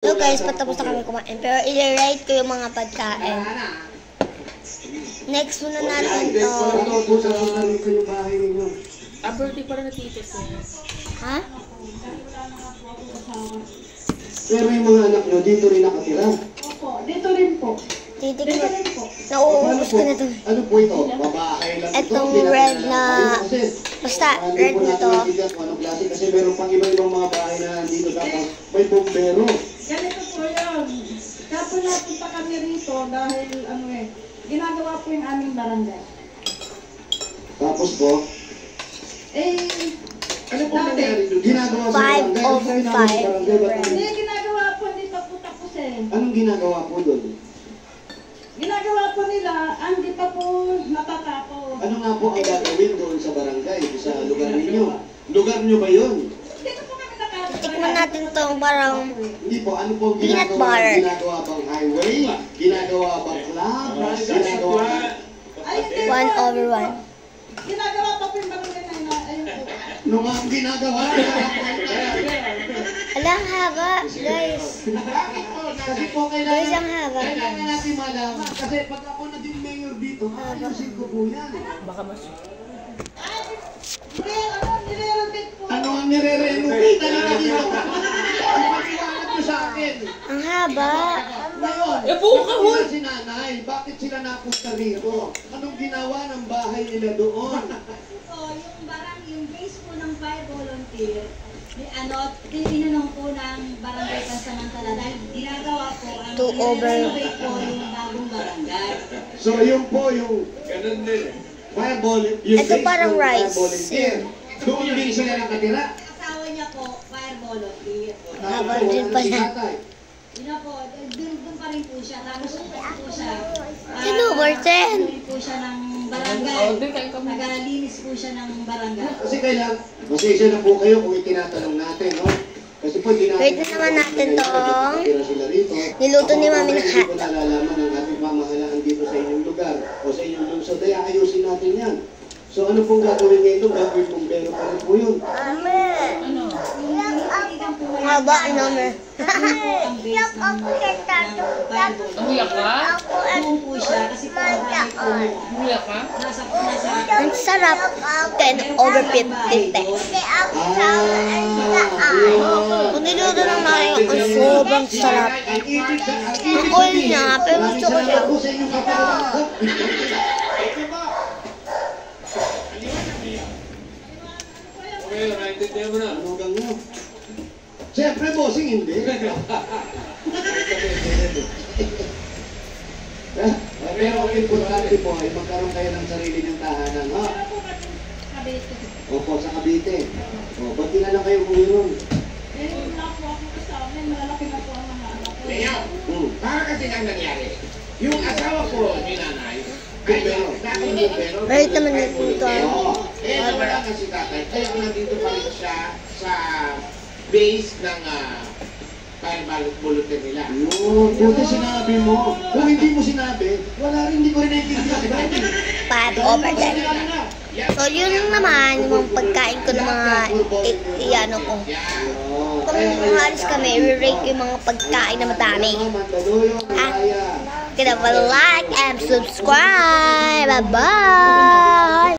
So guys, patapos na kami kumain. Pero i-rate ko yung mga pagkain. Next muna natin to. Birthday para na tito siya. Ha? Pero yung mga anak nyo, dito rin nakatira. Opo, dito rin po. Titik ko. Nauubos ko na to. Ano po ito? Babae lang ito. Itong red na... Basta, red na to. Kasi meron pang iba-ibang mga bahay na nandito tapos may bombero. Ganito po yun. Kaya po napunta kami rito dahil ginagawa po yung aming barangay. Tapos po, ano po nangyari doon? Ginagawa sa 5 over 5. Hindi, ginagawa po, hindi pa po tapos eh. Anong ginagawa po doon? Ginagawa po nila, hindi pa po natatapos. Ano nga po ang gagawin doon sa barangay, sa lugar ninyo? Lugar nyo ba yun? Dito po kami nakatapos. Tikman natin to parang... Hindi po, ano po Peanut ginagawa? butter. Ginagawa bang highway? Ginagawa bang club? Ginagawa bang... 1 over 1. Ginagawa pa po yung barangay na ayun po. Ano nga ang ginagawa? Ala, ang haba, guys. Kasi po Guys, ang haba. kailangan natin malaman. Kasi pag ako naging mayor dito, ayusin ko po yan. Baka mas... Nire-renovate po. Ano ang nire-renovate? Talaga dito. Ipagkiwanag nyo sa akin. Ang haba. Ngayon, buka, sila si nanay, bakit sila napunta rito? Anong ginawa ng bahay nila doon? Yung base po ng fire volunteer, tinanong po ng barangay pansamantala dahil ginagawa po ang 2 over. renovate po yung bagong barangay. So yun po yung fireball, yung Ito base parang ng rice. fire volunteer. Doon din sila nakatira. Asawa niya po, fire volunteer. Haba din pala. Yun na po, dun pa rin po siya. Tapos po siya. Sino, Martin? Dun po siya ng barangay. Nagalinis po siya ng barangay. Kasi kailangan, pasensya na po kayo kung itinatanong natin, no? Kasi po hindi natin... Pwede naman natin tong sila rito. niluto ni Mami ng Hindi ko hotdog. nalalaman ang ating pamahalaan dito sa inyong lugar o sa inyong lungsod. Kaya ayusin natin yan. So ano pong gagawin ngayon doon? Gagawin pong bero pa rin po yun. Ano? Ang haba, number. Ang base ng fire volunteer. Umiyak ka? Doon po siya kasi po ang bahay po. Umiyak ka? Nasa Ang sarap. 10 over 50. Kung niluto ng namin, ang sobrang sarap. Ang oil niya, pero gusto ko siya. Sa inyong kapatid. Ano gang mo? Siyempre, bossing, hindi. Pero ang importante po ay magkaroon kayo ng sarili ng tahanan, ha? Opo, sa Cavite. O, ba't di na lang kayo kumiron? Wala po ako kasama, malalaki na po ang mga anak ko. Ngayon, para kasi nang nangyari, yung asawa ko ni nanay, ay dati pero Right naman yung puto. wala kasi tatay, kaya nandito pa rin siya sa base ng fire volunteer nila. Yun, buti sinabi mo. Kung hindi mo sinabi, wala rin, hindi ko rin naiintindihan. 5 over 10. So, yun naman, yung mga pagkain ko ng mga iano ko. Kung halos kami, i-rate ko yung mga pagkain na madami. Kaya like and subscribe. Bye-bye!